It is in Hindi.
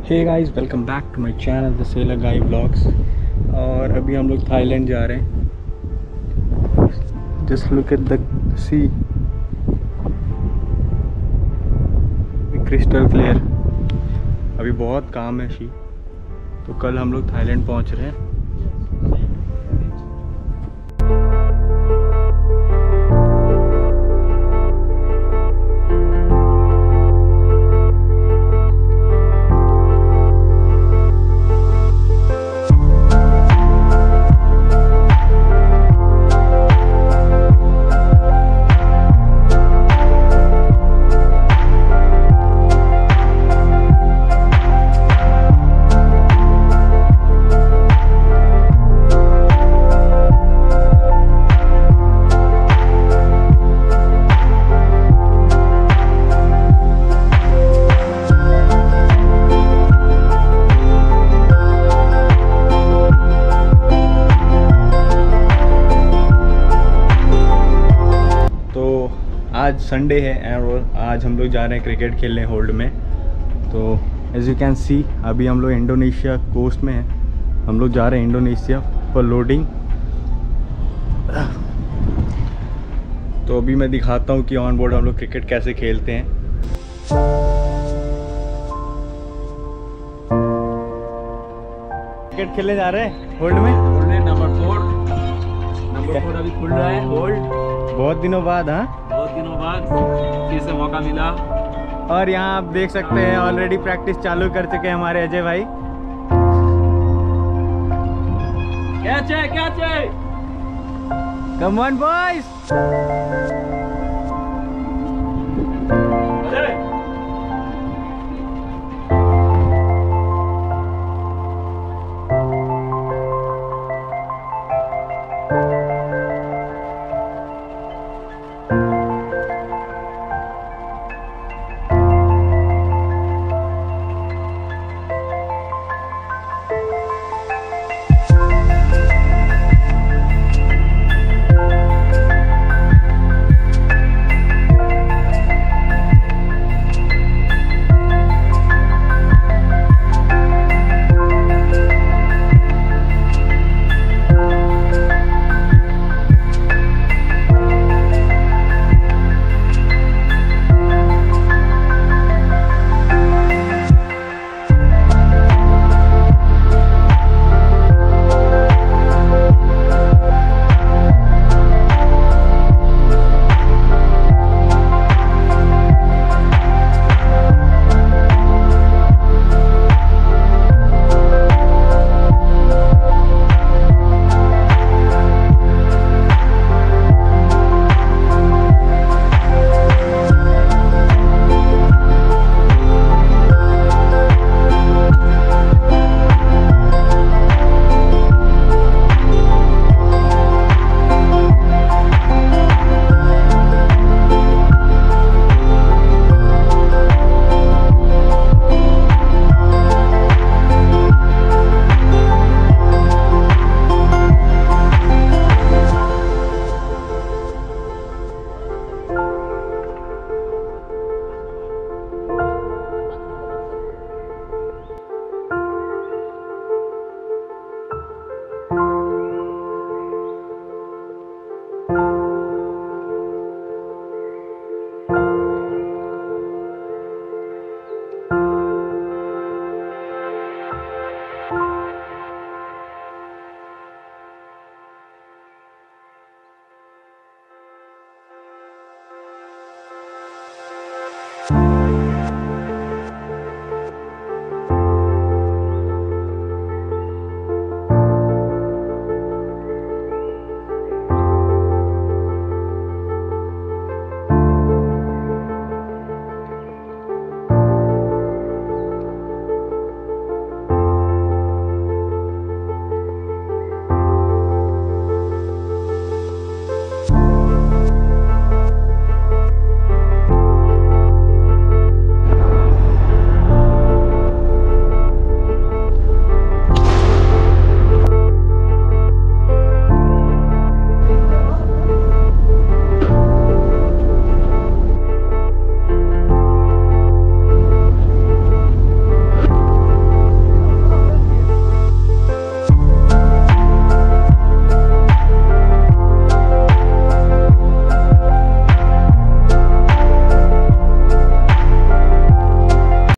Hey guys, welcome back to my channel the sailor guy vlogs. और अभी हम लोग थाईलैंड जा रहे हैं। Just look at the sea, crystal clear. अभी बहुत काम है शी, तो कल हम लोग थाईलैंड पहुंच रहे हैं। आज संडे है और आज हम लोग जा रहे हैं क्रिकेट खेलने होल्ड में। तो एज यू कैन सी अभी हम लोग इंडोनेशिया कोस्ट में हैं। हम लोग जा रहे हैं इंडोनेशिया फॉर लोडिंग। तो अभी मैं दिखाता हूँ कि ऑन बोर्ड हम लोग क्रिकेट कैसे खेलते हैं। क्रिकेट खेलने जा रहे हैं होल्ड में। नंबर 4 अभी खुल रहा है होल्ड। बहुत दिनों बाद, हाँ बहुत दिनों बाद फिर से मौका मिला। और यहाँ आप देख सकते हैं ऑलरेडी प्रैक्टिस चालू कर चुके हैं हमारे अजय भाई। कैच है कम ऑन बॉयज।